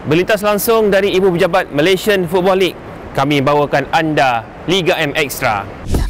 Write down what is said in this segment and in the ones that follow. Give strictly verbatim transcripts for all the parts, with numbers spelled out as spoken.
Berlintas langsung dari Ibu Pejabat Malaysian Football League, kami bawakan anda Liga M Extra.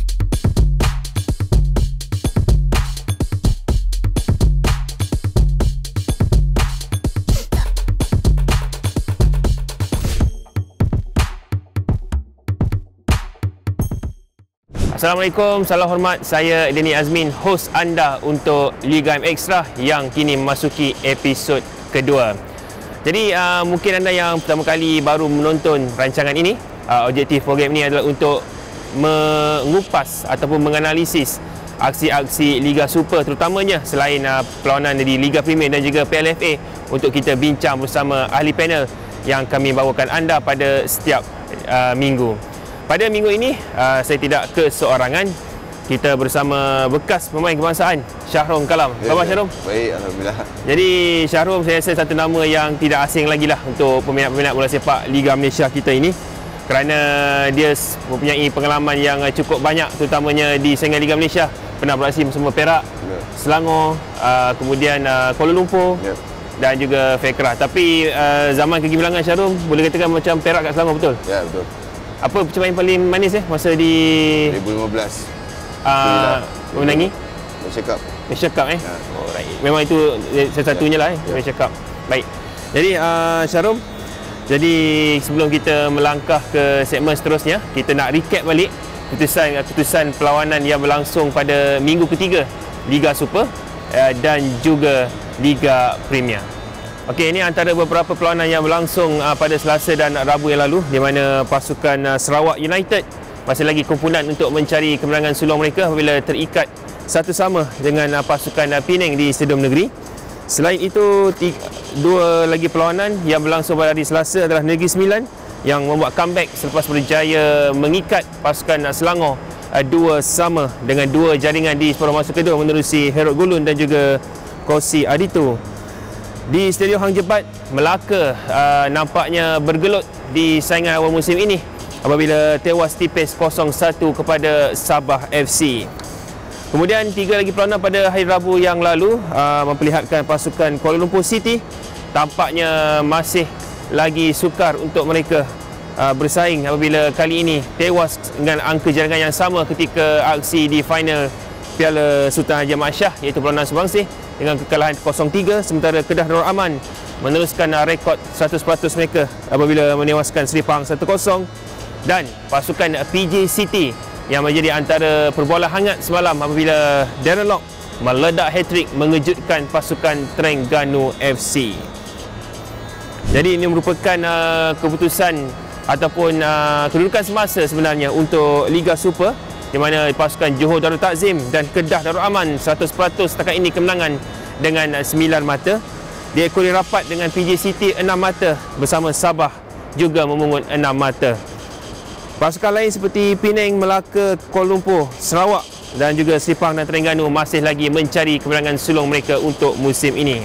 Assalamualaikum, salam hormat. Saya Denny Azmin, host anda untuk Liga M Extra yang kini memasuki episod kedua. Jadi uh, mungkin anda yang pertama kali baru menonton rancangan ini, uh, objektif program ini adalah untuk mengupas ataupun menganalisis aksi-aksi Liga Super, terutamanya selain uh, perlawanan di Liga Premier dan juga P L F A, untuk kita bincang bersama ahli panel yang kami bawakan anda pada setiap uh, minggu. Pada minggu ini, uh, saya tidak keseorangan. Kita bersama bekas pemain kebangsaan, Shahrom Kalam. Ya, Khabar ya. Shahrom? Baik, Alhamdulillah. Jadi Shahrom, saya rasa satu nama yang tidak asing lagi lah untuk peminat-peminat bola sepak Liga Malaysia kita ini, kerana dia mempunyai pengalaman yang cukup banyak, terutamanya di saingan Liga Malaysia. Pernah beraksi bersama Perak, ya. Selangor, uh, kemudian uh, Kuala Lumpur, ya. Dan juga Fekrah. Tapi uh, zaman kegemilangan Shahrom, boleh katakan macam Perak kat Selangor, betul? Ya, betul. Apa pencapaian paling manis eh masa di dua ribu lima belas? Uh, memenangi Malaysia Cup. Malaysia Cup eh. Ya. Oh, right. Memang itu salah satunya ya. lah eh, ya. Malaysia Cup. Baik. Jadi uh, Shahrom, jadi sebelum kita melangkah ke segmen seterusnya, kita nak recap balik keputusan keputusan perlawanan yang berlangsung pada minggu ketiga Liga Super uh, dan juga Liga Premier. Okey, ini antara beberapa perlawanan yang berlangsung uh, pada Selasa dan Rabu yang lalu, di mana pasukan uh, Sarawak United masih lagi kumpulan untuk mencari kemenangan sulung mereka apabila terikat satu sama dengan uh, pasukan uh, Penang di Stadium Negeri. Selain itu, tiga, dua lagi perlawanan yang berlangsung pada hari Selasa adalah Negeri Sembilan yang membuat comeback selepas berjaya mengikat pasukan uh, Selangor uh, dua sama dengan dua jaringan di separuh masa kedua menerusi Herod Gulun dan juga Kosi Aditu. Di Stadium Hang Jebat, Melaka uh, nampaknya bergelut di saingan awal musim ini apabila tewas tipis kosong satu kepada Sabah F C. Kemudian tiga lagi perlawanan pada hari Rabu yang lalu uh, memperlihatkan pasukan Kuala Lumpur City tampaknya masih lagi sukar untuk mereka uh, bersaing apabila kali ini tewas dengan angka jaringan yang sama ketika aksi di final Piala Sultan Haji Ahmad Shah, iaitu perlawanan Subangsih, dengan kekalahan kosong tiga, sementara Kedah Darul Aman meneruskan rekod seratus peratus mereka apabila menewaskan Seri Pahang satu kosong, dan pasukan P J City yang menjadi antara perbola hangat semalam apabila Darren Lock meledak hat-trick mengejutkan pasukan Terengganu F C. Jadi ini merupakan uh, keputusan ataupun uh, kedudukan semasa sebenarnya untuk Liga Super, di mana pasukan Johor Darul Takzim dan Kedah Darul Aman seratus peratus setakat ini kemenangan dengan sembilan mata. Diekori rapat dengan P J City enam mata bersama Sabah juga memungut enam mata. Pasukan lain seperti Penang, Melaka, Kuala Lumpur, Sarawak dan juga Seri Pahang dan Terengganu masih lagi mencari kemenangan sulung mereka untuk musim ini.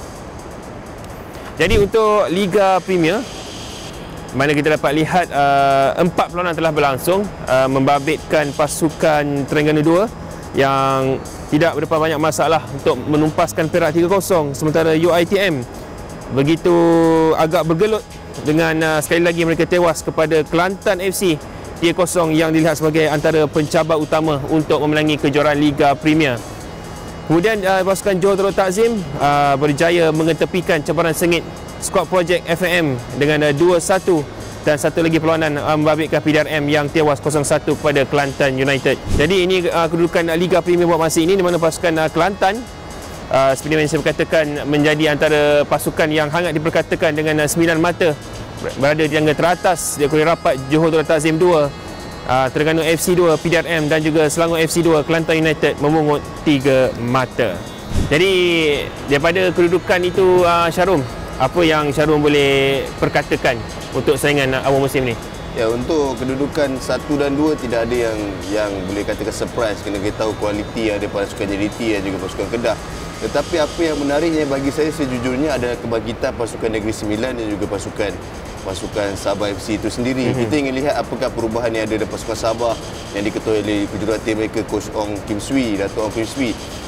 Jadi untuk Liga Premier, mana kita dapat lihat uh, empat perlawanan telah berlangsung, uh, membabitkan pasukan Terengganu dua yang tidak berapa banyak masalah untuk menumpaskan Perak tiga kosong, sementara U I T M begitu agak bergelut dengan uh, sekali lagi mereka tewas kepada Kelantan F C tiga kosong yang dilihat sebagai antara pencabar utama untuk memenangi kejuaraan Liga Premier. Kemudian uh, pasukan Johor Darul Takzim uh, berjaya mengetepikan cabaran sengit skuad projek F A M dengan uh, dua satu, dan satu lagi perlawanan uh, membabitkan P D R M yang tewas kosong satu kepada Kelantan United. Jadi ini uh, kedudukan uh, Liga Premier buat masa ini, di mana pasukan uh, Kelantan uh, seperti yang saya berkatakan menjadi antara pasukan yang hangat diperkatakan dengan uh, sembilan mata, berada di jangka teratas. Dia kulit rapat Johor Darul Takzim dua, uh, Terengganu F C dua, P D R M dan juga Selangor F C dua, Kelantan United memungut tiga mata. Jadi daripada kedudukan itu, uh, Shahrom, apa yang Shahrom boleh perkatakan untuk saingan awal musim ni? Ya, untuk kedudukan satu dan dua tidak ada yang yang boleh katakan surprise, kena kita tahu kualiti yang ada pasukan J D T dan juga pasukan Kedah. Tetapi apa yang menariknya bagi saya sejujurnya adalah kebangkitan pasukan Negeri Sembilan dan juga pasukan pasukan Sabah F C itu sendiri. Mm-hmm. Kita ingin lihat apakah perubahan yang ada dalam pasukan Sabah yang diketuai oleh kejurulatih mereka Coach Ong Kim Swee, Dato' Ong Kim Swee.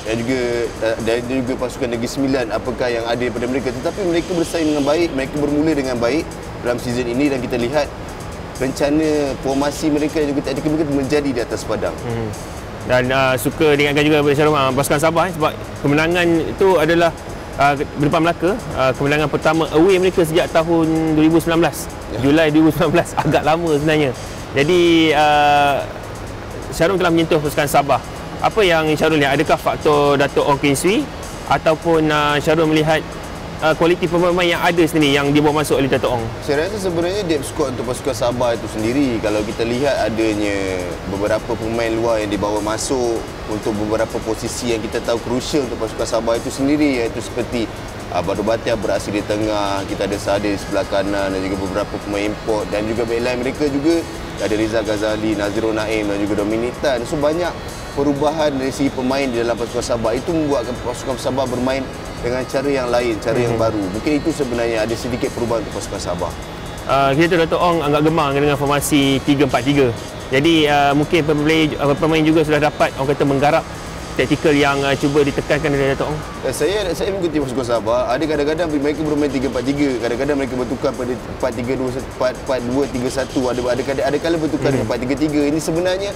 dan juga dan juga pasukan Negeri Sembilan apakah yang ada daripada mereka, tetapi mereka bersaing dengan baik, mereka bermula dengan baik dalam season ini dan kita lihat rencana formasi mereka dan juga taktikal mereka menjadi di atas padang. Hmm. Dan uh, suka diingatkan juga kepada Syarum, uh, pasukan Sabah eh, sebab kemenangan itu adalah uh, berdepan Melaka, uh, kemenangan pertama away mereka sejak tahun dua ribu sembilan belas, ya. Julai dua ribu sembilan belas, agak lama sebenarnya. Jadi uh, Syarum telah menyentuh pasukan Sabah. Apa yang Syarum lihat? Adakah faktor Dato' Ong Keng Swee ataupun uh, Syarum melihat uh, kualiti pemain yang ada sendiri yang dibawa masuk oleh Dato' Ong? Saya rasa sebenarnya depth squad untuk pasukan Sabah itu sendiri, kalau kita lihat adanya beberapa pemain luar yang dibawa masuk untuk beberapa posisi yang kita tahu crucial untuk pasukan Sabah itu sendiri, iaitu seperti uh, Badu Batia berasal di tengah, kita ada Sade di sebelah kanan dan juga beberapa pemain import, dan juga backline mereka juga ada Rizal Ghazali, Nazirul Naim dan juga Dominic Tan. So banyak perubahan dari segi pemain di dalam pasukan Sabah itu membuatkan pasukan Sabah bermain dengan cara yang lain, cara yang baru. Mungkin itu sebenarnya ada sedikit perubahan untuk pasukan Sabah. Uh, kita tahu Dato' Ong agak gemar dengan formasi tiga empat tiga. Jadi uh, mungkin pemain, uh, pemain juga sudah dapat orang kata menggarap taktikal yang uh, cuba ditekankan oleh Dato' Ong. Saya saya mengikuti pasukan Sabah. Ada kadang-kadang mereka bermain tiga empat tiga, kadang-kadang mereka bertukar pada empat tiga dua empat dua tiga satu, ada ada ada kala bertukar hmm. dengan empat tiga tiga. Ini sebenarnya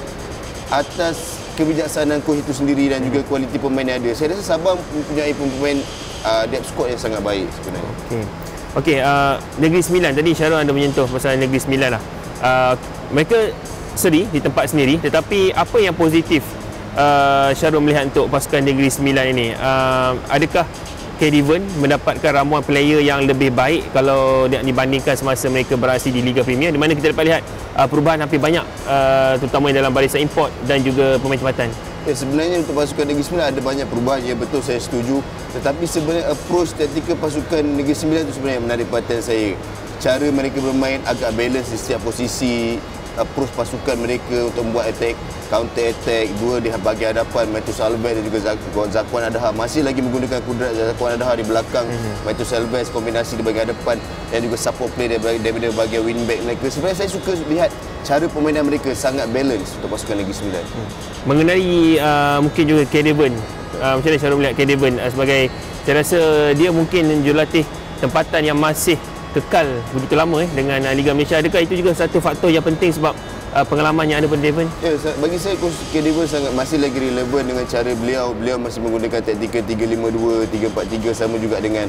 atas kebijaksanaan coach itu sendiri dan juga kualiti pemain yang ada. Saya rasa Sabah mempunyai pemain uh, depth squad yang sangat baik sebenarnya. Okey. Okey, uh, Negeri Sembilan tadi Syahrul ada menyentuh pasal Negeri Sembilan lah. Uh, mereka seri di tempat sendiri, tetapi apa yang positif uh, Syahrul melihat untuk pasukan Negeri Sembilan ini? Uh, adakah Kediven mendapatkan ramuan player yang lebih baik kalau dibandingkan semasa mereka beraksi di Liga Premier, di mana kita dapat lihat uh, perubahan hampir banyak uh, terutama dalam barisan import dan juga pemain tempatan? Ya, sebenarnya untuk pasukan Negeri Sembilan ada banyak perubahan, ya betul, saya setuju. Tetapi sebenarnya approach taktikal pasukan Negeri Sembilan itu sebenarnya menarik perhatian saya. Cara mereka bermain agak balance di setiap posisi, approach pasukan mereka untuk membuat attack, counter attack, dua di bahagian hadapan Matheus Alves dan juga Zakwan Adham, masih lagi menggunakan kudrat Zakwan Adham di belakang mm-hmm. Matheus Alves, kombinasi di bahagian hadapan dan juga support play daripada bahagian wingback mereka. Sebenarnya saya suka lihat cara permainan mereka sangat balance untuk pasukan Negeri Sembilan. Hmm. Mengenai uh, mungkin juga Kediven, uh, macam mana cara melihat Kediven uh, sebagai, saya rasa dia mungkin jurulatih tempatan yang masih kekal begitu lama eh, dengan uh, Liga Malaysia. Adakah itu juga satu faktor yang penting sebab uh, pengalaman yang ada pada Kediven? Ya, bagi saya coach Kediven sangat masih lagi relevan dengan cara beliau. Beliau masih menggunakan taktikal tiga lima dua, tiga empat tiga, sama juga dengan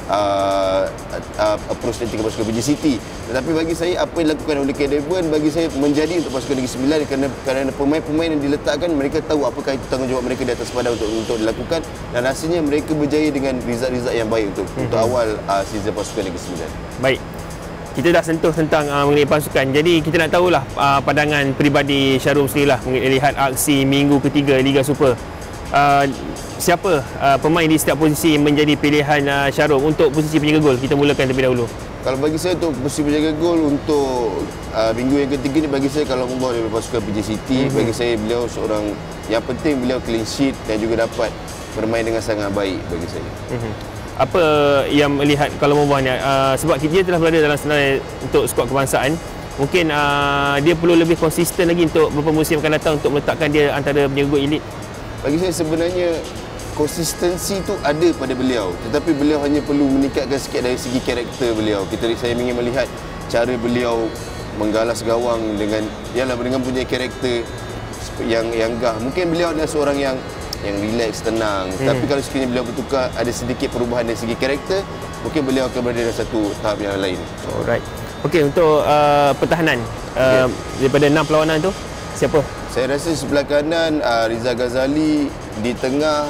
Uh, uh, approach taktikal pasukan P J City. Tetapi bagi saya apa yang dilakukan oleh Kediven bagi saya menjadi untuk pasukan Negeri Sembilan, kerana kerana pemain-pemain yang diletakkan mereka tahu apakah itu tanggungjawab mereka di atas padang untuk untuk dilakukan, dan hasilnya mereka berjaya dengan result-result yang baik untuk mm-hmm. untuk awal uh, season pasukan Negeri Sembilan. Baik. Kita dah sentuh tentang uh, mengenai pasukan. Jadi kita nak tahulah uh, pandangan peribadi Syahrul sendirilah melihat aksi minggu ketiga Liga Super. Uh, siapa uh, pemain di setiap posisi menjadi pilihan uh, Syahrul untuk posisi penjaga gol? Kita mulakan terlebih dahulu. Kalau bagi saya untuk posisi penjaga gol untuk uh, minggu yang ketiga ni, bagi saya kalau membawa dari pasukan P J City, mm-hmm. bagi saya beliau seorang yang penting, beliau clean sheet dan juga dapat bermain dengan sangat baik bagi saya. Mm-hmm. Apa yang melihat kalau membawa ni uh, sebab dia telah berada dalam senarai untuk skuad kebangsaan, mungkin uh, dia perlu lebih konsisten lagi untuk beberapa musim akan datang untuk meletakkan dia antara penjaga gol elit. Bagi saya sebenarnya konsistensi tu ada pada beliau, tetapi beliau hanya perlu meningkatkan sikit dari segi karakter beliau. Kita saya ingin melihat cara beliau menggalas gawang dengan ialah dengan punya karakter yang yang gah. Mungkin beliau adalah seorang yang yang relax, tenang, hmm. tapi kalau sekiranya beliau bertukar ada sedikit perubahan dari segi karakter, mungkin beliau akan berada dalam satu tahap yang lain. Alright. Okey, untuk uh, pertahanan uh, okay. daripada enam perlawanan tu siapa? Saya rasa sebelah kanan uh, Rizal Ghazali, di tengah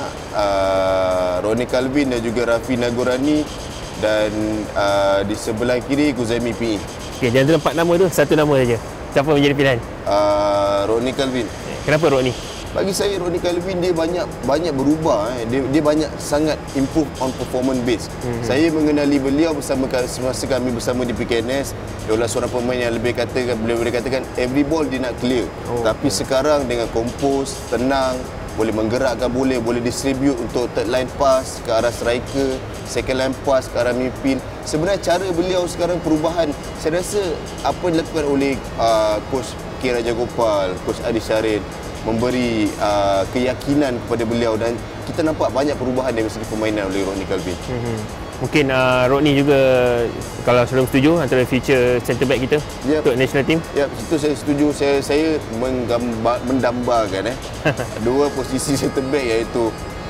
uh, Ronnie Calvin dan juga Rafi Nagorani, dan uh, di sebelah kiri Kuzaimi P E. Okey, di antara empat nama tu satu nama saja. Siapa menjadi pilihan? Uh, Ronnie Calvin. Kenapa Ronnie? Bagi saya Ronnie Calvin dia banyak banyak berubah eh. dia, dia banyak sangat improve on performance base. Mm-hmm. Saya mengenali beliau bersama semasa kami bersama di P K N S. Dia adalah seorang pemain yang lebih katakan boleh boleh katakan every ball dia nak clear. Oh, tapi okay. sekarang dengan kompos, tenang, boleh menggerakkan, boleh boleh distribute untuk third line pass ke arah striker, second line pass ke arah midfield. Sebenarnya cara beliau sekarang perubahan, saya rasa apa yang dilakukan oleh uh, coach K. Rajagopal, coach Adi Syarin memberi uh, keyakinan kepada beliau, dan kita nampak banyak perubahan dari segi permainan oleh Rodney Calvin. Hmm. Mungkin uh, Rodney juga, kalau Syarum setuju, antara future centre back kita yep. untuk national team. Ya, yep, itu saya setuju. Saya saya menggambar, mendambakan eh dua posisi centre back, iaitu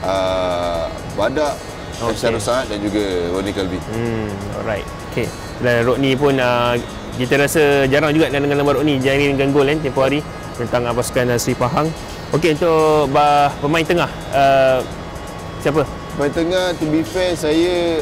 uh, Badak, okay. Syarul Saad dan juga Rodney Calvin. Hmm, alright. Okay. Dan Rodney pun uh, kita rasa jarang juga dengan nama Rodney jaringkan gol kan tempoh hari tentang uh, pasukan uh, Sri Pahang. Okey, untuk bah, pemain tengah uh, siapa? Pemain tengah, to be fair, saya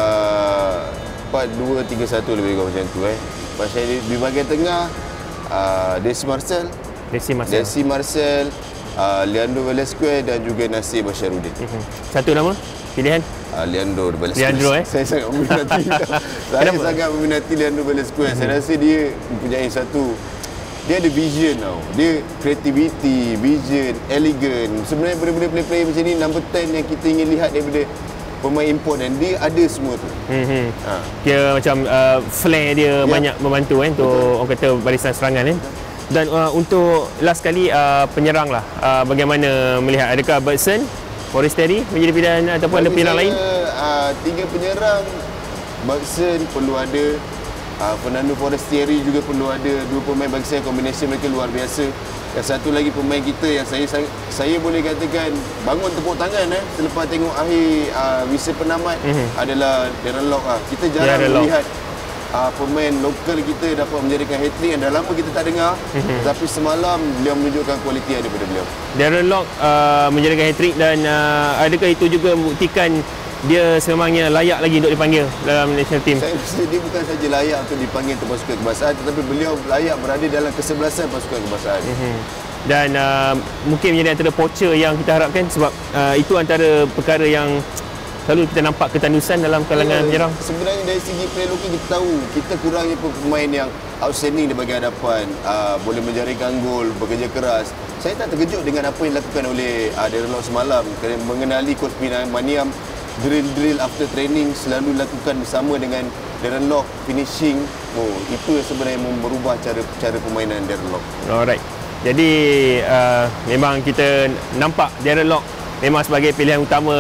uh, empat dua tiga satu lebih kurang macam tu eh. Pasal di, di bahagian tengah uh, Desi Marcel, Desi Marcel, Desi Marcel uh, Leandro Velasquez dan juga Nasir Basharuddin. Uh-huh. Satu nama pilihan? Uh, Leandro Velasquez. Leandro eh. Saya sangat meminati. saya Kenapa? sangat meminati Leandro Velasquez. Uh-huh. Saya rasa dia mempunyai satu, dia ada vision tau. Dia creativity, vision, elegant. Sebenarnya benda-benda play-play macam ni number ten yang kita ingin lihat daripada pemain import, dan dia ada semua tu. Mm-hmm. Ha. Dia macam uh, flair dia ya. banyak membantu kan untuk orang kata barisan serangan kan. Dan uh, untuk last kali uh, penyerang lah. Uh, bagaimana melihat, adakah Bergson, Forestieri menjadi pilihan ataupun ada pilihan lain? Uh, tiga penyerang, Bergson perlu ada, Uh, Fernando Forestieri juga perlu ada. Dua pemain bagi saya kombinasi mereka luar biasa. Dan satu lagi pemain kita yang saya saya boleh katakan bangun tepuk tangan eh selepas tengok akhir uh, visa penamat mm-hmm. adalah Darren Lock. Uh. Kita jarang Darren melihat uh, pemain lokal kita dapat menjadikan hat-trick, yang dah lama kita tak dengar. Mm-hmm. Tapi semalam beliau menunjukkan kualiti yang daripada beliau. Darren Lock uh, menjadikan hat-trick, dan uh, adakah itu juga membuktikan dia sememangnya layak lagi untuk dipanggil dalam national team? Saya rasa dia bukan saja layak untuk dipanggil untuk pasukan kebangsaan, tetapi beliau layak berada dalam kesebelasan pasukan kebangsaan. Mm-hmm. Dan uh, mungkin menjadi antara poacher yang kita harapkan, sebab uh, itu antara perkara yang selalu kita nampak ketandusan dalam kalangan penyerang. Ya, sebenarnya dari segi player lokal kita tahu kita kurangnya pemain yang outstanding di bahagian hadapan, uh, boleh menjaringkan gol, bekerja keras. Saya tak terkejut dengan apa yang dilakukan oleh uh, Darren Lock semalam, kerana mengenali Coach Pina Maniam. Drill-drill after training selalu dilakukan bersama dengan Darren Lock, finishing. Oh, itu yang sebenarnya merubah cara cara permainan Darren Lock. Alright. Jadi uh, memang kita nampak Darren Lock memang sebagai pilihan utama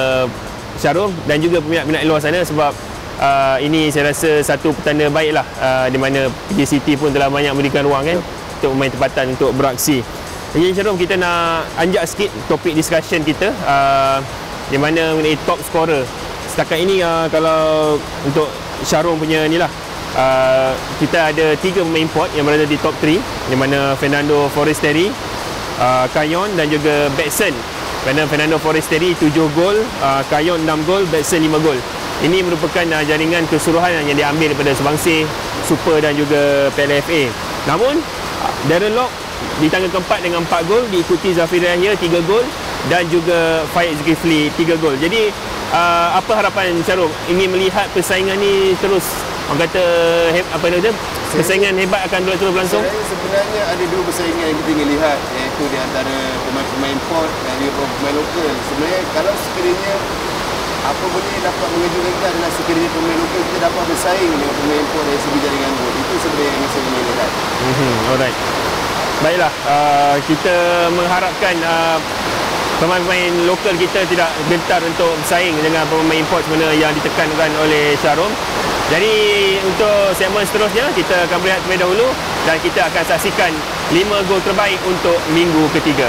Syarum dan juga peminat-peminat luar sana, sebab uh, ini saya rasa satu petanda baiklah uh, di mana P J City pun telah banyak memberikan ruang kan yep. untuk pemain tempatan untuk beraksi. Jadi Syarum, kita nak anjak sikit topik discussion kita. Uh, di mana mengenai top scorer setakat ini. Uh, kalau untuk Syarum punya ni lah, uh, kita ada tiga pemain import yang berada di top tiga, di mana Fernando Forestieri, uh, Kayon dan juga Bergson. Kerana Fernando Forestieri tujuh gol, uh, Kayon enam gol, Bergson lima gol. Ini merupakan uh, jaringan keseluruhan yang diambil daripada Subangsih, Super dan juga P L F A. Namun uh, Darren Lock di tangga keempat dengan empat gol, diikuti Zafir Yahya tiga gol dan juga Faik Zulkifli tiga gol. Jadi uh, apa harapan Syarum? Ingin melihat persaingan ni terus, orang kata he, apa dia kata, persaingan hebat akan terus berlangsung? Saya sebenarnya ada dua persaingan yang kita ingin lihat, iaitu di antara pemain-pemain import dan juga pemain lokal. Sebenarnya kalau sekiranya apa benda yang dapat mengejutkan kita adalah sekiranya pemain lokal kita dapat bersaing dengan pemain import dari segi jaringan gol. Itu sebenarnya yang saya ingin lihat. Mm-hmm. Alright. Baiklah, uh, kita mengharapkan uh, pemain-pemain lokal kita tidak gentar untuk bersaing dengan pemain import sebenarnya yang ditekankan oleh Syarum. Jadi untuk segmen seterusnya kita akan berehat terlebih dahulu dan kita akan saksikan lima gol terbaik untuk minggu ketiga.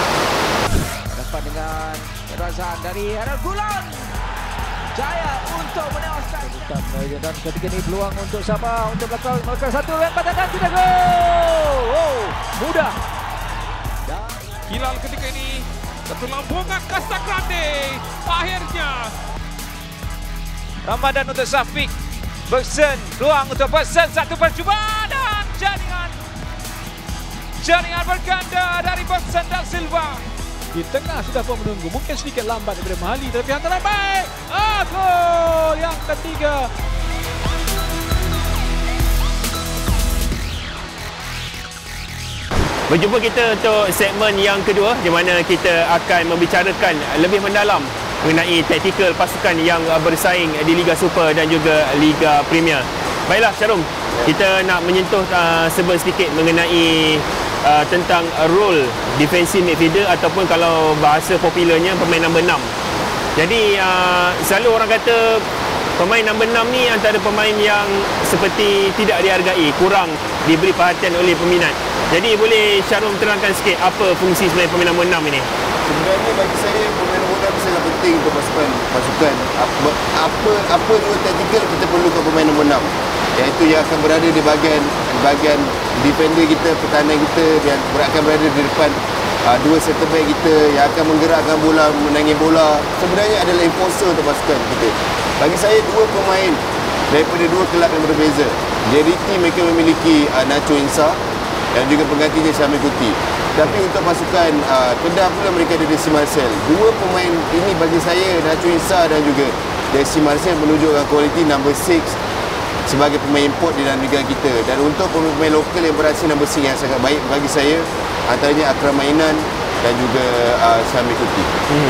Dapat dengan Razan dari Haral Gulan. Jaya untuk menewaskan dan ketika ini peluang untuk Sabah untuk melakukan, melakukan satu lempar dan tidak gol. Oh, mudah. Hilal ketika ini satu lampungan Casta Grande. Akhirnya Ramadan untuk Syafiq. Bergson, peluang untuk Bergson, satu percubaan dan jaringan jaringan berganda dari Bergson dan Silva. Di tengah sudah pun menunggu, mungkin sedikit lambat daripada Mahali, tapi hantaran baik. Ah, gol yang ketiga. Berjumpa kita untuk segmen yang kedua, di mana kita akan membicarakan lebih mendalam mengenai taktikal pasukan yang bersaing di Liga Super dan juga Liga Premier. Baiklah Syarum, kita nak menyentuh uh, serba sedikit mengenai uh, tentang uh, role defensive midfielder ataupun kalau bahasa popularnya pemain nombor enam. Jadi uh, selalu orang kata pemain nombor enam ni antara pemain yang seperti tidak dihargai, kurang diberi perhatian oleh peminat. Jadi boleh Syarul terangkan sikit apa fungsi sebenarnya pemain nombor enam ini? Sebenarnya bagi saya pemain nombor enam sangat penting untuk pasukan pasukan. Apa apa apa dua taktikal kita perlukan pemain nombor enam. Iaitu yang akan berada di bahagian bahagian defender kita, pertahanan kita, yang akan berada di depan uh, dua center back kita, yang akan menggerakkan bola, menangin bola. Sebenarnya adalah enforcer untuk pasukan kita. Bagi saya dua pemain daripada dua kelab yang berbeza. J D T mereka memiliki uh, Nacho Insa dan juga penggantinya Syamil Kuti. Tapi untuk pasukan uh, Kedah pula mereka ada Desi Marcel. Dua pemain ini bagi saya, Nacho Insa dan juga Desi Marcel, menunjukkan kualiti number enam sebagai pemain import di dalam liga kita. Dan untuk pemain lokal yang beraksi number enam yang sangat baik bagi saya, antaranya Akram Mainan dan juga uh, Syamil Kuti. Hmm.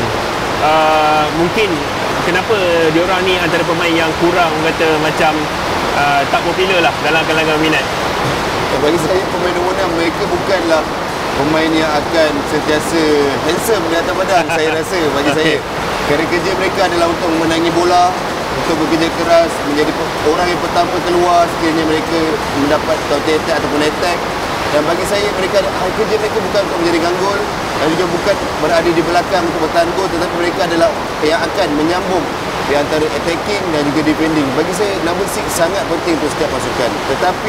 Uh, mungkin kenapa diorang ni antara pemain yang kurang kata macam uh, tak popular lah dalam kalangan minat? Bagi saya pemain nombor enam mereka bukanlah pemain yang akan sentiasa handsome di atas badan. Saya rasa bagi okay. saya kerja kerja mereka adalah untuk memenangi bola, untuk bekerja keras, menjadi orang yang pertama keluar sekiranya mereka mendapat counter attack ataupun attack. Dan bagi saya mereka kerja mereka bukan untuk menjadikan gol dan juga bukan berada di belakang untuk bertahan gol, tetapi mereka adalah yang akan menyambung di antara attacking dan juga defending. Bagi saya number enam sangat penting untuk setiap pasukan. Tetapi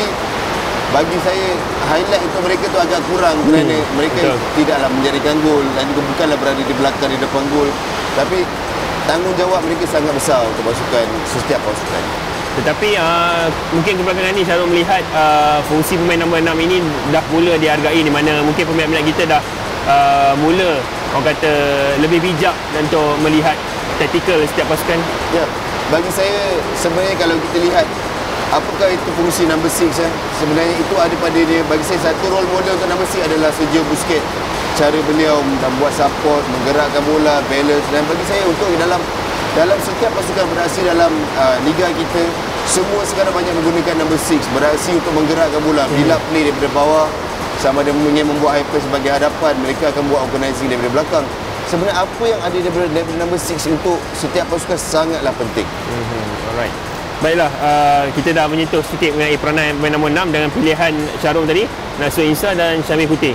bagi saya highlight untuk mereka tu agak kurang hmm, kerana mereka betul. tidaklah menjadikan gol dan juga bukanlah berada di belakang di depan gol. Tapi tanggungjawab mereka sangat besar untuk pasukan, setiap pasukan. Tetapi uh, mungkin kebelakangan ni Syarul melihat uh, fungsi pemain nombor enam ini dah mula dihargai, di mana mungkin pemain-pemain kita dah uh, mula orang kata lebih bijak untuk melihat taktikal setiap pasukan. Ya, bagi saya sebenarnya kalau kita lihat apakah itu fungsi number enam eh? Sebenarnya itu ada pada dia. Bagi saya satu role model untuk number enam adalah Sergio Busquets. Cara beliau membuat support, menggerakkan bola, balance. Dan bagi saya untuk dalam dalam setiap pasukan beraksi dalam uh, liga kita, semua sekarang banyak menggunakan number enam, beraksi untuk menggerakkan bola, build up play daripada bawah. Sama ada ingin membuat high press sebagai hadapan, mereka akan buat organizing daripada belakang. Sebenarnya apa yang ada daripada, daripada number enam untuk setiap pasukan sangatlah penting. Mm-hmm. Alright. Baiklah, uh, kita dah menyentuh sedikit mengenai peranan pemain nombor enam dengan pilihan Syarul tadi, Nacho Insa dan Syamil Kuti.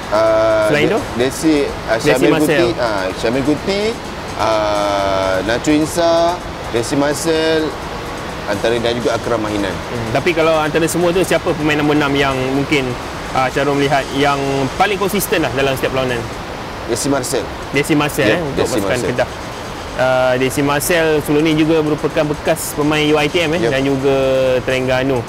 Uh, Selain itu? Desi, uh, Syamil Kuti, uh, Syamil Kuti, uh, Nacho Insa, Desi Marcel, antara dan juga Akram Mahinan. Hmm, tapi kalau antara semua tu, siapa pemain nombor enam yang mungkin uh, Syarul melihat yang paling konsisten lah dalam setiap perlawanan? Desi Marcel. Desi Marcel yeah, eh, untuk Desi pasukan Marcel. Kedah. Uh, Desi Marcel sebelum ni juga merupakan bekas pemain U I T M eh, yep. dan juga Terengganu.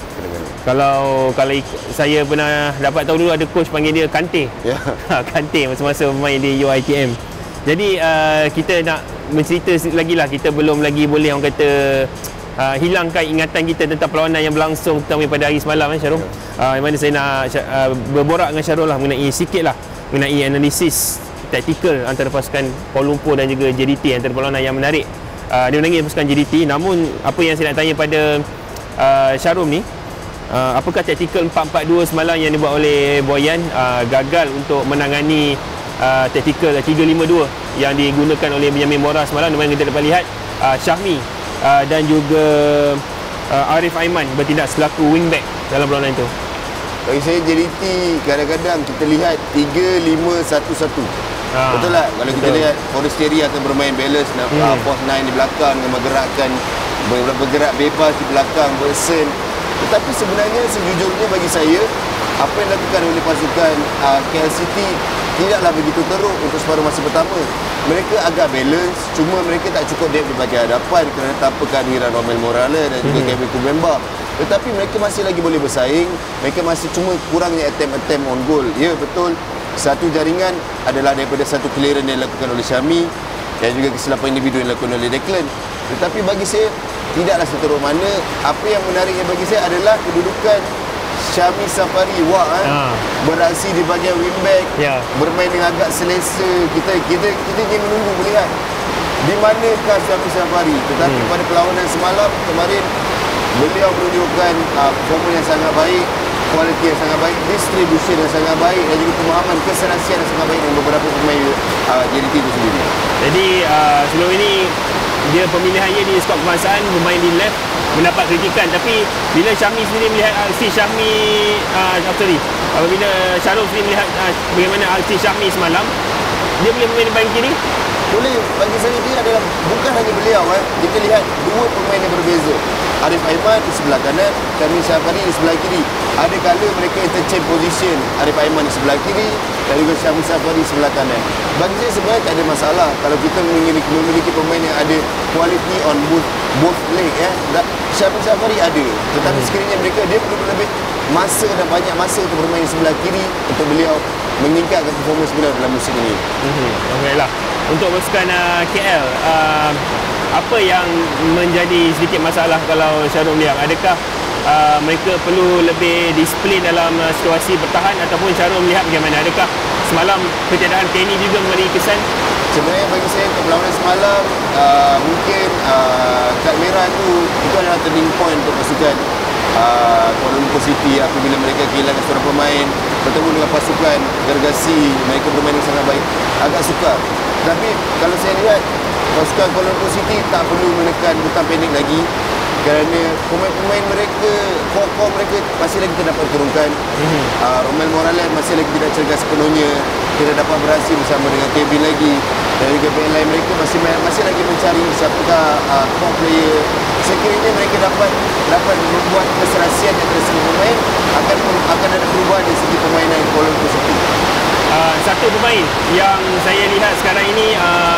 Kalau kalau saya pernah dapat tahu dulu ada coach panggil dia Kante. Yeah. Kante masa-masa pemain di U I T M. Jadi uh, kita nak bercerita lagi lah, kita belum lagi boleh orang kata uh, hilangkan ingatan kita tentang perlawanan yang berlangsung terutamanya pada hari semalam eh Syarul. Yeah. Uh, mana saya nak uh, berborak dengan Syarul lah mengenai sikit lah mengenai analisis taktikal antara pasukan Kuala Lumpur dan juga J D T, antara perlawanan yang menarik uh, dia menangis pasukan J D T. Namun apa yang saya nak tanya pada uh, Syarul ni, uh, apakah taktikal empat empat dua semalam yang dibuat oleh Boyan uh, gagal untuk menangani uh, taktikal tiga lima dua yang digunakan oleh Benjamin Mora semalam, di mana kita dapat lihat uh, Syahmi uh, dan juga uh, Arif Aiman bertindak selaku wingback dalam perlawanan itu. Bagi saya J D T kadang-kadang kita lihat tiga lima satu satu. Ha, betul tak? Kalau betul. Kita lihat Forestieri akan bermain balance, nak hmm. uh, force nine di belakang, menggerakkan bergerak bebas di belakang, bersen. Tetapi sebenarnya sejujurnya bagi saya apa yang dilakukan oleh pasukan uh, K L City tidaklah begitu teruk untuk separuh masa pertama. Mereka agak balance, cuma mereka tak cukup depth di bahagian hadapan kerana tanpa kehadiran Romel Morales dan juga hmm. Kevin Kubemba. Tetapi mereka masih lagi boleh bersaing. Mereka masih cuma kurangnya attempt-attempt on goal. Ya, betul. Satu jaringan adalah daripada satu clearance yang dilakukan oleh Syami dan juga kesilapan individu yang dilakukan oleh Declan. Tetapi bagi saya tidaklah seteruk mana. Apa yang menariknya bagi saya adalah kedudukan Syami Safari Wah eh, ha. beraksi di bahagian wingback, ya. bermain dengan agak selesa. Kita kita kita ingin menunggu melihat di manakah Syami Safari. Tetapi hmm. pada perlawanan semalam kemarin beliau menunjukkan uh, performa yang sangat baik. kualiti yang sangat baik, distribusi yang sangat baik dan juga pemahaman keserasian yang sangat baik dengan beberapa pemain uh, J D T itu sendiri. Jadi uh, sebelum ini dia pemilihannya di skuad kebangsaan bermain di left mendapat kritikan, tapi bila Syahmi sendiri melihat aksi Syahmi uh, sorry apabila Syarul sendiri melihat uh, bagaimana aksi Syahmi semalam, dia boleh bermain di bahagian kiri? Boleh, bagi saya dia adalah bukan hanya beliau eh. Kita lihat dua pemain yang berbeza. Arif Aiman di sebelah kanan, Syahmi Safari di sebelah kiri. Ada kala mereka interchange position, Arif Aiman di sebelah kiri dan juga Syahmi Safari di sebelah kanan. Bagi saya sebenarnya tak ada masalah kalau kita memiliki, memiliki pemain yang ada quality on both both leg eh. Syahmi Safari ada, tetapi hmm. sekiranya mereka dia perlu lebih masa dan banyak masa untuk bermain di sebelah kiri untuk beliau meningkatkan performance beliau dalam musim ini. Hmm. Okeylah. Untuk pasukan uh, K L, uh, apa yang menjadi sedikit masalah kalau Syarul melihat? Adakah uh, mereka perlu lebih disiplin dalam uh, situasi bertahan ataupun Syarul melihat bagaimana? Adakah semalam ketiadaan Kenny juga memberi kesan? Sebenarnya bagi saya untuk perlawanan semalam uh, mungkin uh, kad merah itu itu adalah turning point untuk pasukan uh, Kuala Lumpur City apabila mereka kehilangan seorang pemain bertemu dengan pasukan Gergasi, mereka bermain yang sangat baik, agak sukar. Tapi kalau saya lihat pasukan Kuala Lumpur City tak perlu menekan butang panik lagi kerana pemain-pemain mereka, core-core mereka masih lagi tidak dapat turunkan. Mm-hmm. uh, Romel Morales masih lagi tidak cergas sepenuhnya, tidak dapat berhasil bersama dengan Kevin lagi dan juga pemain lain mereka masih masih lagi mencari siapakah uh, core player. Sekiranya mereka dapat dapat membuat keserasian antara semua pemain, akan akan ada perubahan dari segi permainan Kuala Lumpur City. Uh, satu pemain yang saya lihat sekarang ini uh,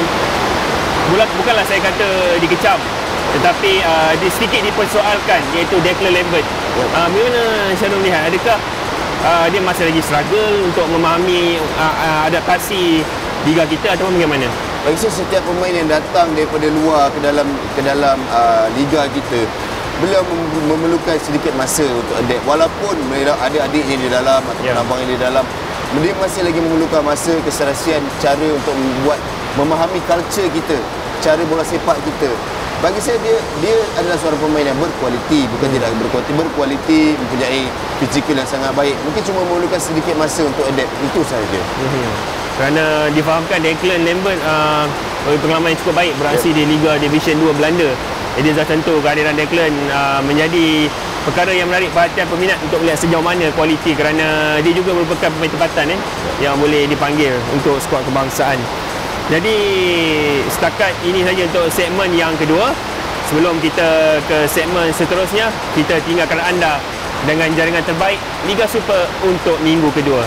bukanlah saya kata dikecam, tetapi uh, dia sedikit dipersoalkan, iaitu Declan Lambert. Uh, bagaimana Syarul melihat? Adakah uh, dia masih lagi struggle untuk memahami uh, uh, adaptasi liga kita ataupun bagaimana? Bagi saya setiap pemain yang datang daripada luar ke dalam ke dalam uh, liga kita, beliau memerlukan sedikit masa untuk adapt. Walaupun ada adiknya di dalam atau yeah. abangnya di dalam, dia masih lagi memerlukan masa, keserasian, cara untuk membuat memahami culture kita, cara bola sepak kita. Bagi saya dia dia adalah seorang pemain yang berkualiti, bukan hmm. tidak berkualiti, berkualiti, mempunyai fizikal yang sangat baik. Mungkin cuma memerlukan sedikit masa untuk adapt, itu sahaja. Hmm. Kerana difahamkan Declan Lambert uh, pengalaman yang cukup baik beraksi yeah. di Liga Division dua Belanda. Jadi dah tentu kehadiran Declan uh, menjadi perkara yang menarik perhatian peminat untuk melihat sejauh mana kualiti, kerana dia juga merupakan pemain tempatan eh, yang boleh dipanggil untuk skuad kebangsaan. Jadi setakat ini saja untuk segmen yang kedua. Sebelum kita ke segmen seterusnya, kita tinggalkan anda dengan jaringan terbaik Liga Super untuk minggu kedua.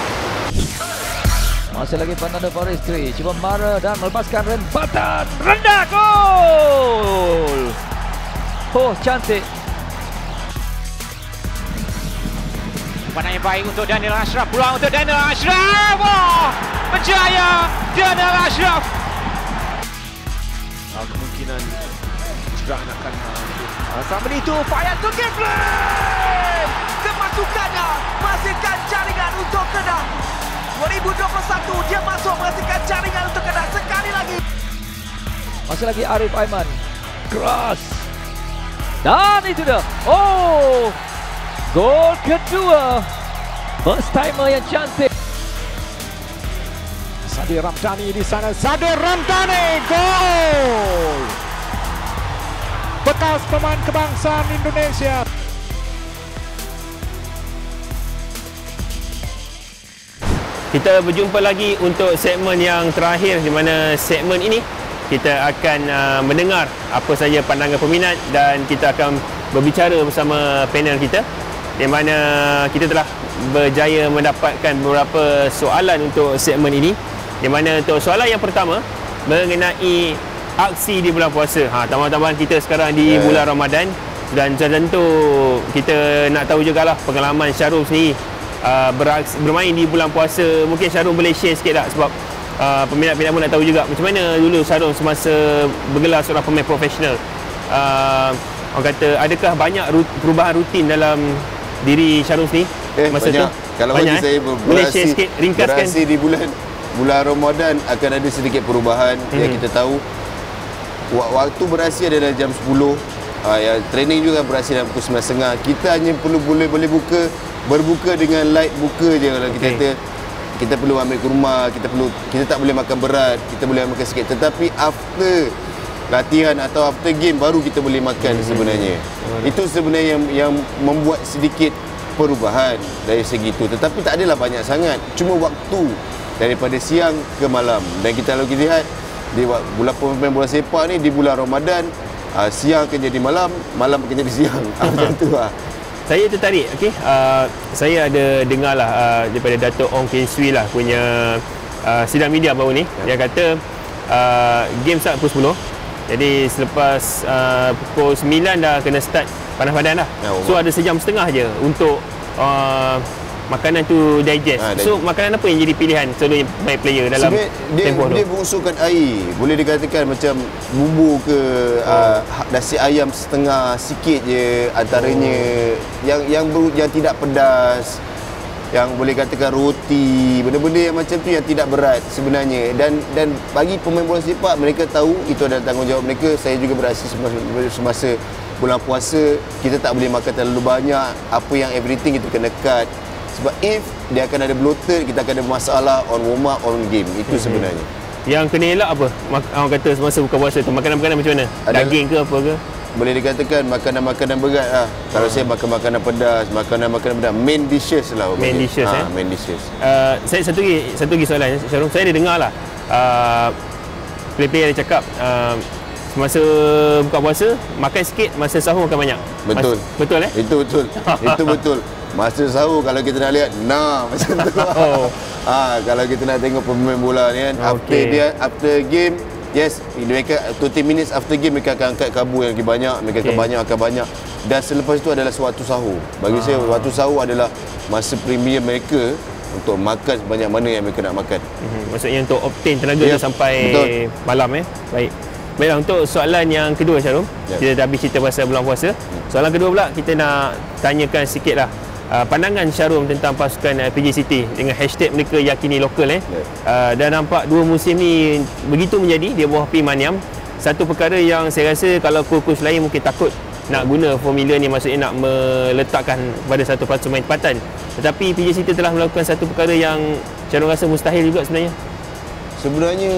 Masih lagi Fernando Forestry cuba marah dan melepaskan rempatan rendah, gol. Oh, cantik. Pandangan yang baik untuk Daniel Ashraf, peluang untuk Daniel Ashraf. Oh, berjaya Daniel Ashraf. Ah, kemungkinan cederaan akan uh, sama itu Fayat to game play. Kemasukannya menghasilkan jaringan untuk Kedah. dua ribu dua puluh satu dia masuk menghasilkan jaringan untuk Kedah sekali lagi. Masih lagi Arif Aiman. Cross. Dan itu dah. Oh. Gol kedua. First timer yang cantik. Sadir Ramdhani di sana. Sadir Ramdhani, gol. Bekas pemain kebangsaan Indonesia. Kita berjumpa lagi untuk segmen yang terakhir, di mana segmen ini kita akan uh, mendengar apa saja pandangan peminat dan kita akan berbicara bersama panel kita, di mana kita telah berjaya mendapatkan beberapa soalan untuk segmen ini. Di mana untuk soalan yang pertama mengenai aksi di bulan puasa. Ha, tambahan-tambahan kita sekarang di yeah. bulan Ramadan, dan tentu kita nak tahu jugalah pengalaman Syarul sendiri Uh, beraksi, bermain di bulan puasa. Mungkin Syarul boleh share sikit tak, sebab uh, peminat-peminat pun nak tahu juga macam mana dulu Syarul semasa bergelar seorang pemain profesional. uh, Orang kata adakah banyak rut, perubahan rutin dalam diri Syarul sendiri eh, masa banyak. tu? Kalau banyak, bagi eh? saya boleh share sikit, ringkaskan. Beraksi di bulan bulan Ramadan akan ada sedikit perubahan. hmm. Yang kita tahu waktu beraksi adalah jam sepuluh. Uh, ya, training juga beraksi dalam pukul sembilan tiga puluh. Kita hanya perlu boleh boleh buka berbuka dengan light buka je kalau kita Okay. kata kita perlu ambil kurma, kita perlu kita tak boleh makan berat, kita boleh makan sikit, tetapi after latihan atau after game baru kita boleh makan hmm. sebenarnya. Hmm. Itu sebenarnya yang yang membuat sedikit perubahan dari segi itu, tetapi tak adalah banyak sangat, cuma waktu daripada siang ke malam. Dan kita kalau kita lihat di bulan pemain bola sepak ni di bulan Ramadan, uh, siang akan jadi malam, malam akan jadi siang. Macam tu lah. Saya tertarik, okey. Uh, saya ada dengar lah uh, daripada Dato' Ong Kin Swee lah punya uh, sidang media baru ni. Ya. Dia kata uh, game start pukul sepuluh. Jadi selepas uh, pukul sembilan dah kena start panas badan dah. Ya, so ada sejam setengah je untuk uh, makanan tu digest. Ha, so makanan apa yang jadi pilihan selalu main player dalam dia, tempoh tu? Dia mengusulkan air. Boleh dikatakan macam bubur ke oh. uh, nasi ayam setengah sikit je antaranya. Oh. Yang yang ber, yang tidak pedas. Yang boleh katakan roti, benda-benda yang macam tu yang tidak berat sebenarnya. Dan dan bagi pemain bola sepak, mereka tahu itu adalah tanggungjawab mereka. Saya juga berasa semasa, semasa bulan puasa kita tak boleh makan terlalu banyak. Apa yang everything kita kena cut. Sebab if dia akan ada bloated, kita akan ada masalah on warm up, on game. Itu sebenarnya. Yang kena elak apa? Orang kata semasa buka puasa tu, makanan-makanan macam mana? Adalah, daging ke apa ke? Boleh dikatakan makanan-makanan berat lah. Kalau hmm. saya makan makanan pedas, makanan-makanan pedas, main dishes lah. Main dishes ha, eh? Main dishes. Uh, saya satu lagi, satu lagi soalan, Syarul. Saya ada dengar lah. Uh, player-player ada cakap, uh, masa buka puasa, makan sikit, masa sahur makan banyak. Betul. Mas, betul eh? Itu betul. Itu betul. Masa sahur kalau kita nak lihat, nah macam tu. Oh. Ha, kalau kita nak tengok pemain bola ni kan, okay. after dia after game, yes, mereka dua puluh minutes after game mereka akan angkat kabur yang lagi banyak, mereka okay. akan banyak akan banyak. Dan selepas itu adalah waktu sahur. Bagi ah. saya waktu sahur adalah masa premium mereka untuk makan sebanyak mana yang mereka nak makan. Mm-hmm. Maksudnya untuk obtain tenaga yeah. tu sampai betul. Malam eh. Baik. Baiklah, untuk soalan yang kedua Syarul, yeah. kita dah habis cerita pasal bulan puasa. Soalan kedua pula kita nak tanyakan sikitlah uh, pandangan Syarul tentang pasukan uh, P J City dengan hashtag mereka yakini lokal eh. Yeah. Uh, dan nampak dua musim ni begitu menjadi di bawah P Maniam. Satu perkara yang saya rasa kalau coach lain mungkin takut nak guna formula ni, maksudnya nak meletakkan pada satu pasukan tempatan. Tetapi P J City telah melakukan satu perkara yang Syarul rasa mustahil juga sebenarnya. Sebenarnya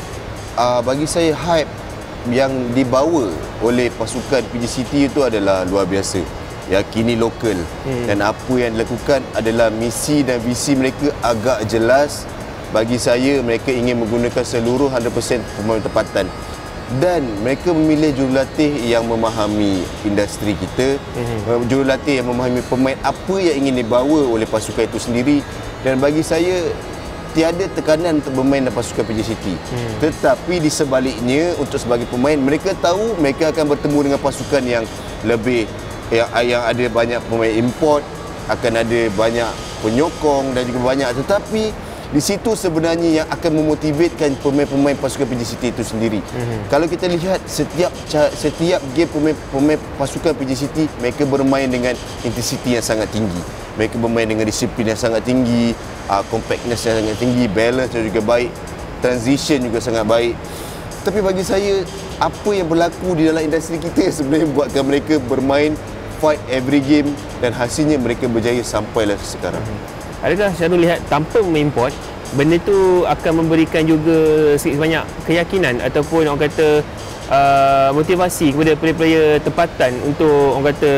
uh, bagi saya hype yang dibawa oleh pasukan P J City itu adalah luar biasa. Yakini lokal. Hmm. Dan apa yang dilakukan adalah misi dan visi mereka agak jelas. Bagi saya mereka ingin menggunakan seluruh one hundred percent pemain tempatan. Dan mereka memilih jurulatih yang memahami industri kita. Hmm. Jurulatih yang memahami pemain apa yang ingin dibawa oleh pasukan itu sendiri. Dan bagi saya tiada tekanan untuk bermain dalam pasukan P J City. Hmm. Tetapi di sebaliknya, untuk sebagai pemain, mereka tahu mereka akan bertemu dengan pasukan yang lebih yang, yang ada banyak pemain import, akan ada banyak penyokong dan juga banyak. Tetapi di situ sebenarnya yang akan memotivatkan pemain-pemain pasukan P J City itu sendiri. Hmm. Kalau kita lihat setiap setiap game pemain-pemain pasukan P J City, mereka bermain dengan intensity yang sangat tinggi. Mereka bermain dengan disiplin yang sangat tinggi, uh, compactness yang sangat tinggi, balance juga baik, transition juga sangat baik. Tapi bagi saya, apa yang berlaku di dalam industri kita sebenarnya buatkan mereka bermain fight every game dan hasilnya mereka berjaya sampailah sekarang. Adakah Syarul lihat tanpa mengimport, benda tu akan memberikan juga sedikit banyak keyakinan ataupun orang kata uh, motivasi kepada player-player tempatan untuk orang kata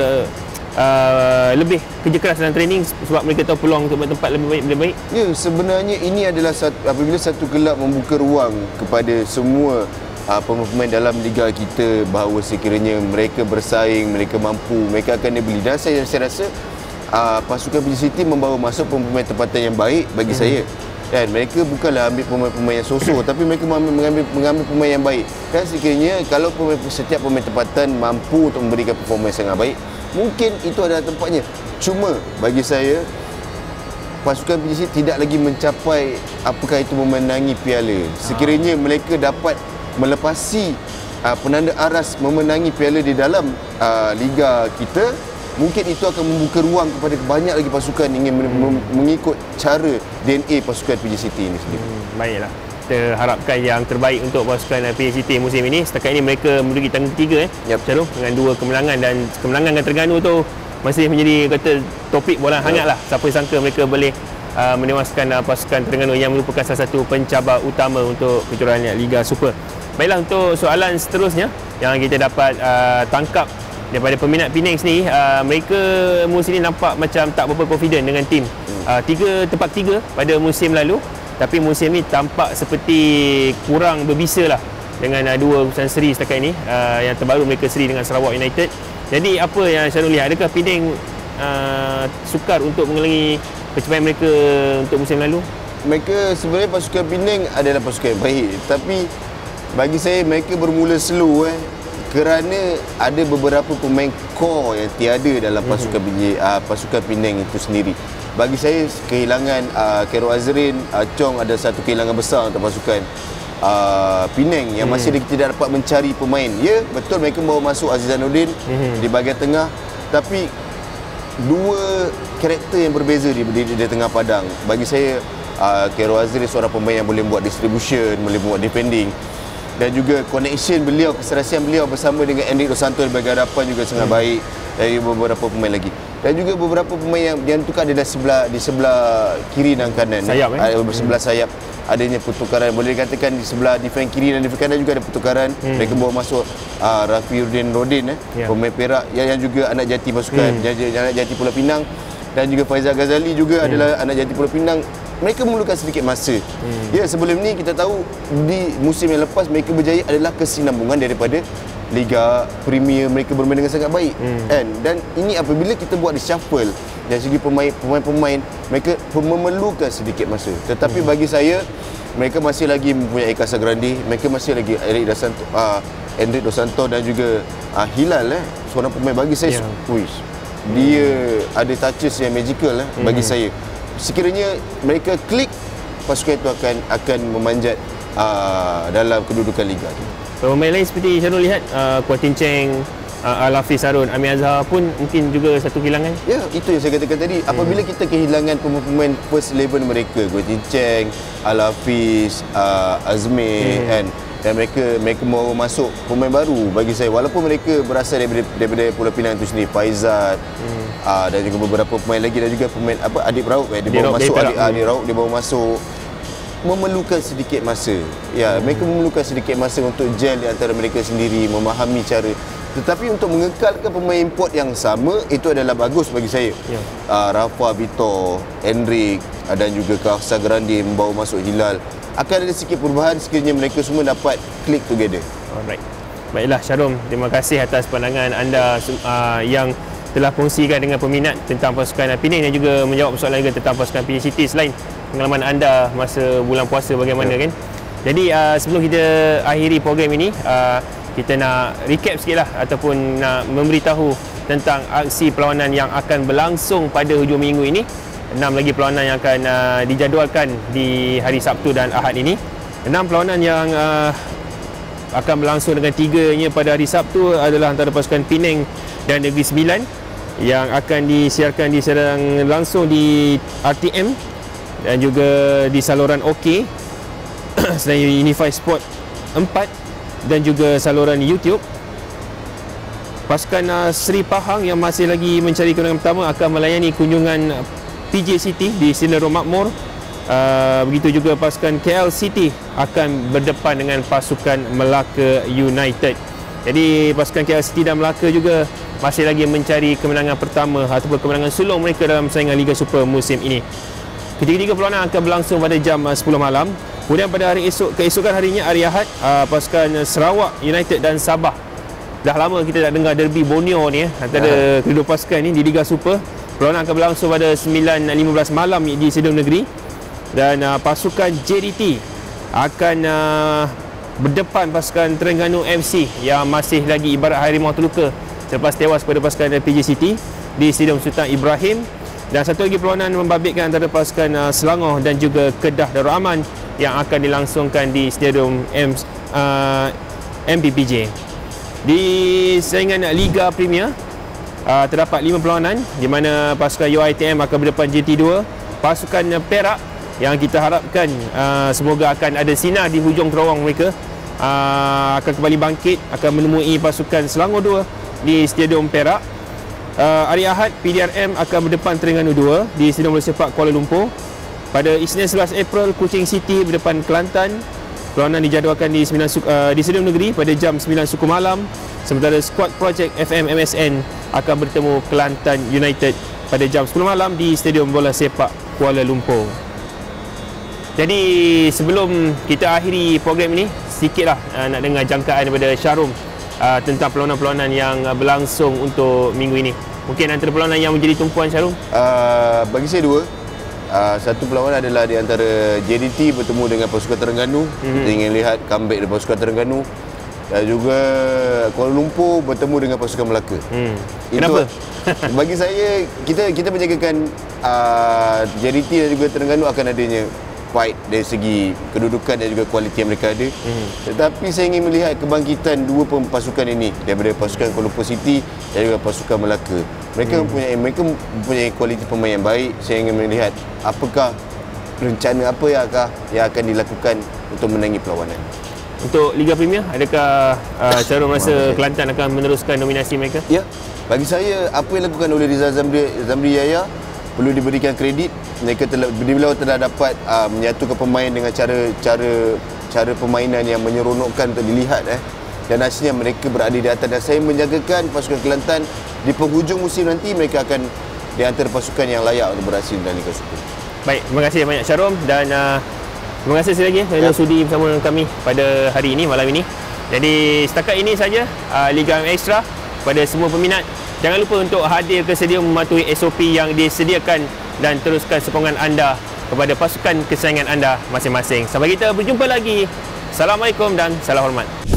Uh, lebih kerja keras dalam training sebab mereka tahu peluang untuk bertempat lebih baik, lebih baik? Ya, sebenarnya ini adalah satu, apabila satu kelab membuka ruang kepada semua uh, pemain-pemain dalam liga kita bahawa sekiranya mereka bersaing, mereka mampu, mereka akan dibeli. Dan saya, saya rasa uh, pasukan P J City membawa masuk pemain tempatan yang baik bagi hmm. saya. Dan mereka bukanlah ambil pemain-pemain yang sosok, tapi mereka mengambil, mengambil pemain yang baik. Dan sekiranya kalau pemain, setiap pemain tempatan mampu untuk memberikan performa yang sangat baik, mungkin itu adalah tempatnya. Cuma bagi saya, pasukan P J City tidak lagi mencapai apakah itu memenangi piala. Sekiranya mereka dapat melepasi uh, penanda aras memenangi piala di dalam uh, liga kita, mungkin itu akan membuka ruang kepada banyak lagi pasukan ingin hmm. mengikut cara D N A pasukan P J City ini sendiri. Hmm, baiklah. Kita harapkan yang terbaik untuk pasukan P J City musim ini. Setakat ini mereka menduduki tangga ketiga eh. Yep. Syarul, dengan dua kemenangan, dan kemenangan dengan Terengganu tu masih menjadi kata topik bola hangat lah. Siapa sangka mereka boleh uh, menewaskan uh, pasukan Terengganu yang merupakan salah satu pencabar utama untuk kejuaraan Liga Super. Baiklah, untuk soalan seterusnya yang kita dapat uh, tangkap daripada peminat Penang sendiri, uh, mereka musim ini nampak macam tak berapa confident dengan tim. Uh, tiga tempat tiga pada musim lalu, tapi musim ini tampak seperti kurang berbisa lah dengan uh, dua urusan seri setakat ini. Uh, yang terbaru mereka seri dengan Sarawak United. Jadi apa yang Syarul lihat? Adakah Penang uh, sukar untuk mengulangi pencapaian mereka untuk musim lalu? Mereka sebenarnya pasukan Penang adalah pasukan yang baik, tapi bagi saya mereka bermula slow eh kerana ada beberapa pemain core yang tiada dalam pasukan mm-hmm. uh, pasukan Penang itu sendiri. Bagi saya kehilangan uh, Khairul Azrin, uh, Chong ada satu kehilangan besar untuk pasukan Uh, Penang yang masih hmm. tidak dapat mencari pemain. Ya, betul mereka bawa masuk Azizanuddin hmm. di bahagian tengah, tapi dua karakter yang berbeza di, di, di tengah padang. Bagi saya uh, Khairul Azrin seorang pemain yang boleh buat distribution, boleh buat defending, dan juga connection beliau, keserasian beliau bersama dengan Hendrik Dos Santos di bahagian hadapan juga sangat hmm. baik, dari beberapa pemain lagi. Dan juga beberapa pemain yang yang tukar ada sebelah di sebelah kiri dan kanan, sayap, eh? uh, sebelah hmm. sayap adanya pertukaran, boleh dikatakan di sebelah defense kiri dan defense kanan juga ada pertukaran. Hmm. Mereka bawa masuk uh, Rafiuddin Rodin eh, yeah. pemain Perak yang, yang juga anak jati pasukan, hmm. anak jati Pulau Pinang, dan juga Faizal Ghazali juga hmm. adalah anak jati Pulau Pinang. Mereka memerlukan sedikit masa. Hmm. Ya, sebelum ni kita tahu di musim yang lepas mereka berjaya adalah kesinambungan daripada Liga Premier, mereka bermain dengan sangat baik. Hmm. Kan? Dan ini apabila kita buat reshuffle dari segi pemain pemain-pemain, mereka memerlukan sedikit masa. Tetapi hmm. bagi saya mereka masih lagi mempunyai Casagrande, mereka masih lagi Hendrik Dos Santos, uh, Hendrik Dos Santos dan juga uh, Hilal eh, seorang pemain bagi saya yeah. wish. Dia hmm. ada touches yang magical eh, bagi hmm. saya. Sekiranya mereka klik, pasukan itu akan akan memanjat uh, dalam kedudukan liga tu. Pemain lain seperti Syarul lihat, uh, Kuan Tin Cheng, uh, Al-Hafiz Harun, Amir Azhar pun mungkin juga satu kehilangan. Ya, itu yang saya katakan tadi. Hmm. Apabila kita kehilangan pemain-pemain first eleven mereka, Kuan Tin Cheng, Al-Hafiz, uh, Azmi hmm. kan, dan mereka mereka mau masuk pemain baru bagi saya, walaupun mereka berasal daripada, daripada Pulau Pinang itu sendiri, Faizat hmm. uh, dan juga beberapa pemain lagi, dan juga pemain apa Adik Raub eh, dia bawa masuk Adik, Adik Raub dia bawa masuk, memerlukan sedikit masa. Ya, hmm. mereka memerlukan sedikit masa untuk gel di antara mereka sendiri, memahami cara. Tetapi untuk mengekalkan pemain import yang sama, itu adalah bagus bagi saya. Ya. Uh, Rafa, Vitor, Hendrik uh, dan juga Casagrande membawa masuk Hilal. Akan ada sikit perubahan sekiranya mereka semua dapat click together. Alright. Baiklah Syarum, terima kasih atas pandangan anda uh, yang telah kongsikan dengan peminat tentang pasukan Penang dan juga menjawab soalan juga tentang pasukan P J City selain pengalaman anda masa bulan puasa bagaimana ya. kan. Jadi uh, sebelum kita akhiri program ini, uh, kita nak recap sikit lah ataupun nak memberitahu tentang aksi perlawanan yang akan berlangsung pada hujung minggu ini. Enam lagi perlawanan yang akan uh, dijadualkan di hari Sabtu dan Ahad ini. Enam perlawanan yang uh, akan berlangsung dengan tiganya pada hari Sabtu adalah antara pasukan Penang dan Negeri Sembilan yang akan disiarkan di serang langsung di R T M dan juga di saluran OK selain Unify Sport empat dan juga saluran YouTube. Pasukan uh, Seri Pahang yang masih lagi mencari kemenangan pertama akan melayani kunjungan P J City di Sindoro Makmur. Uh, begitu juga pasukan K L City akan berdepan dengan pasukan Melaka United. Jadi pasukan K L City dan Melaka juga masih lagi mencari kemenangan pertama ataupun kemenangan sulung mereka dalam persaingan Liga Super musim ini. Ketiga-tiga perlawanan akan berlangsung pada jam sepuluh malam. Kemudian pada hari esok, keesokan harinya hari Ahad, uh, pasukan Sarawak United dan Sabah. Dah lama kita tak dengar derby Borneo ni eh, antara kedua pasukan ni di Liga Super. Perlawanan akan berlangsung pada sembilan lima belas malam di Stadium Negeri. Dan uh, pasukan J D T akan uh, berdepan pasukan Terengganu F C yang masih lagi ibarat harimau terluka selepas tewas pada pasukan P J City di Stadium Sultan Ibrahim. Dan satu lagi perlawanan membabitkan antara pasukan uh, Selangor dan juga Kedah Darul Aman yang akan dilangsungkan di Stadium M, uh, M P P J. Di saingan Liga Premier uh, terdapat lima perlawanan di mana pasukan U I T M akan berdepan J T dua. Pasukan Perak yang kita harapkan uh, semoga akan ada sinar di hujung terowong mereka uh, akan kembali bangkit, akan menemui pasukan Selangor dua di Stadium Perak. uh, hari Ahad P D R M akan berdepan Terengganu dua di Stadium Bola Sepak Kuala Lumpur. Pada Isnin sebelas April Kuching City berdepan Kelantan. Perlawanan dijadualkan di sembilan uh, di Stadium Negeri pada jam sembilan suku malam. Sementara skuad projek F M M S N akan bertemu Kelantan United pada jam sepuluh malam di Stadium Bola Sepak Kuala Lumpur. Jadi sebelum kita akhiri program ini, sedikitlah uh, nak dengar jangkaan daripada Syarum uh, tentang perlawanan-perlawanan yang uh, berlangsung untuk minggu ini. Mungkin antara perlawanan yang menjadi tumpuan, Syarum? Uh, bagi saya dua. Uh, satu perlawanan adalah di antara J D T bertemu dengan pasukan Terengganu. Mm-hmm. Kita ingin lihat comeback dari pasukan Terengganu. Dan juga Kuala Lumpur bertemu dengan pasukan Melaka. Mm. Kenapa? Bagi saya, kita kita menjagakan uh, J D T dan juga Terengganu akan adanya fight dari segi kedudukan dan juga kualiti yang mereka ada. Mm. Tetapi saya ingin melihat kebangkitan dua pasukan ini daripada pasukan Kuala Lumpur City dan juga pasukan Melaka. Mereka hmm. mempunyai mereka mempunyai kualiti pemain yang baik. Saya ingin melihat apakah rencana apa yang akan yang akan dilakukan untuk menangi perlawanan. Untuk Liga Premier, adakah uh, Syarum rasa Kelantan akan meneruskan dominasi mereka? Ya. Bagi saya, apa yang dilakukan oleh Rizal Zamri, Zamri Yahya perlu diberikan kredit. Mereka telah beliau telah dapat uh, menyatukan pemain dengan cara cara cara permainan yang menyeronokkan untuk dilihat eh. Dan hasilnya mereka berada di atas, dan saya menjagakan pasukan Kelantan di penghujung musim nanti mereka akan di antara pasukan yang layak untuk berhasil dalam Liga Super. Baik, terima kasih banyak Syarum, dan uh, terima kasih sekali lagi kerana ya. sudi bersama dengan kami pada hari ini, malam ini. Jadi setakat ini saja uh, Liga Extra. Pada semua peminat, jangan lupa untuk hadir ke stadium mematuhi S O P yang disediakan dan teruskan sokongan anda kepada pasukan kesayangan anda masing-masing. Sampai kita berjumpa lagi. Assalamualaikum dan salam hormat.